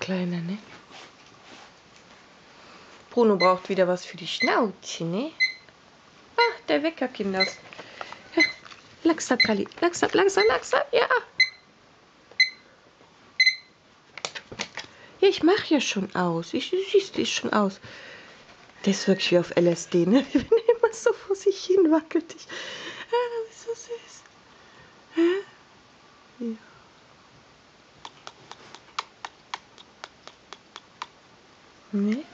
Kleiner, ne? Bruno braucht wieder was für die Schnauze, ne? Ah, der Wecker, Kinders. Ja, langsam, Kali. Langsam, ja. Ja, ich mache ja schon aus. Siehst du, ist schon aus. Der ist wirklich wie auf LSD, ne? Wenn er immer so vor sich hin wackelt. Das ist so süß. Ja. Ne?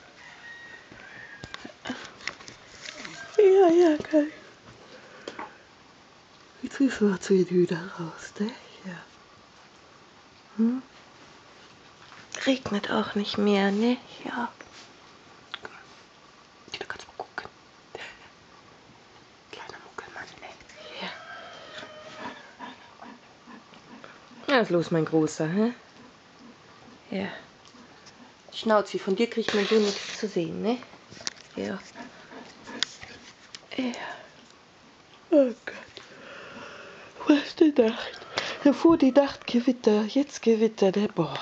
Ja, Kali. Jetzt wird sie wieder raus, ne? Ja. Hm? Regnet auch nicht mehr, ne? Ja. Da kannst du mal gucken. Kleiner Muckelmann, ne? Ja. Was ist los, mein Großer, hä? Ja. Schnauzi, von dir kriegt man so nichts zu sehen, ne? Ja. Ja. Oh Gott. Was die Nacht? Davor die Nacht Gewitter, jetzt Gewitter, der boah.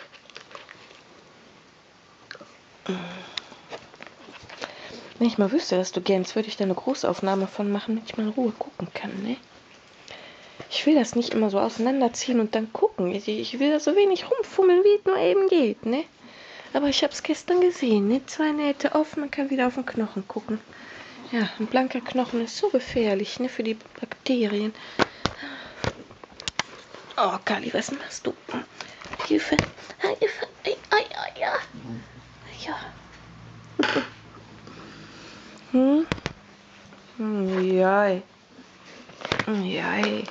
Wenn ich mal wüsste, dass du gähnst, würde ich da eine Großaufnahme von machen, damit ich mal in Ruhe gucken kann, ne? Ich will das nicht immer so auseinanderziehen und dann gucken. Ich will da so wenig rumfummeln, wie es nur eben geht, ne? Aber ich habe es gestern gesehen, ne? 2 Nähte offen, man kann wieder auf den Knochen gucken. Ja, ein blanker Knochen ist so gefährlich, ne? Für die Bakterien. Oh, Kali, was machst du? Hilfe, Hilfe, ja. Ja. Hm? Jai. Jai.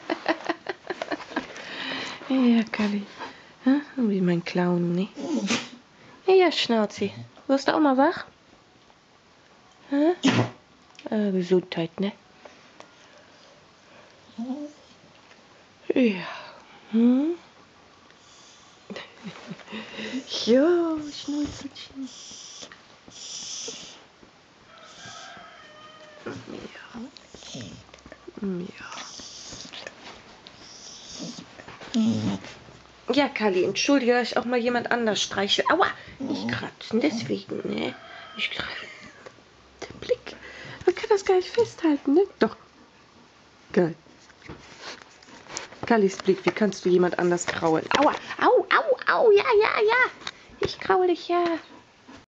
Ja, Kali. Wie mein Clown, ne? Ja, Schnauzi. Wirst du auch mal wach? Gesundheit, ne? Ja. Hm? Ja, Schnäuzelchen. Ja, Kali, entschuldige, dass ich auch mal jemand anders streiche. Aua, ich kratzen, deswegen, ne? Ich kratzen. Der Blick. Man kann das gar nicht festhalten, ne? Doch. Geil. Kallis Blick, wie kannst du jemand anders kraulen? Aua, au, ja. Ich kraul dich, ja.